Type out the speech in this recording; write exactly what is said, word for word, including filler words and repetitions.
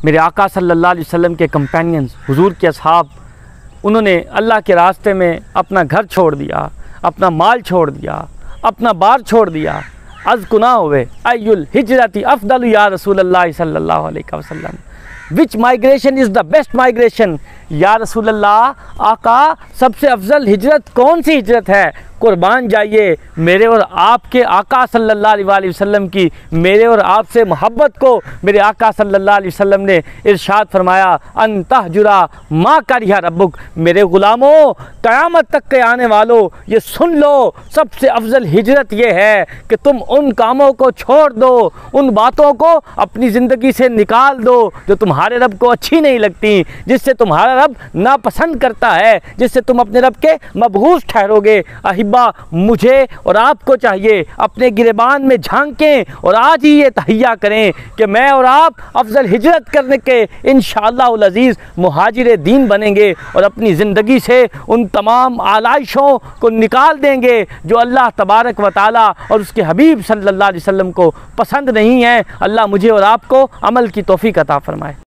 मेरे आका सल्लल्लाहु अलैहि वसल्लम के कंपेनियंस, हुजूर के असहाब, उन्होंने अल्लाह के रास्ते में अपना घर छोड़ दिया, अपना माल छोड़ दिया, अपना बार छोड़ दिया। अज़ कुना हुए अयुल हिजरती अफदल या रसूलल्लाह सल्लल्लाहु अलैहि वसल्लम, which migration is the best migration. या रसूलल्लाह, आका सबसे अफजल हिजरत कौन सी हिजरत है? कुर्बान जाइए मेरे और आपके आका सल्लल्लाहु अलैहि वसल्लम की, मेरे और आपसे मोहब्बत को मेरे आका सल्लल्लाहु अलैहि वसल्लम ने इरशाद फरमाया, अन तहजुरा मा करिहा रब्बुक। मेरे ग़ुलामों, क़यामत तक के आने वालों, ये सुन लो, सबसे अफजल हिजरत ये है कि तुम उन कामों को छोड़ दो, उन बातों को अपनी ज़िंदगी से निकाल दो जो तुम्हारे रब को अच्छी नहीं लगती, जिससे तुम्हारा रब नापसंद करता है, जिससे तुम अपने रब के मबगूज़ ठहरोगे। अहिब्बा, मुझे और आपको चाहिए अपने गिरेबान में झांकें और आज ही ये तहैया करें कि मैं और आप अफजल हिजरत करने के इंशाअल्लाह अज़ीज़ मुहाजिर दीन बनेंगे और अपनी ज़िंदगी से उन तमाम आलाइशों को निकाल देंगे जो अल्लाह तबारक व तआला और उसके हबीब सल्लल्लाहु अलैहि वसल्लम को पसंद नहीं है। अल्लाह मुझे और आपको अमल की तौफीक अता फरमाए।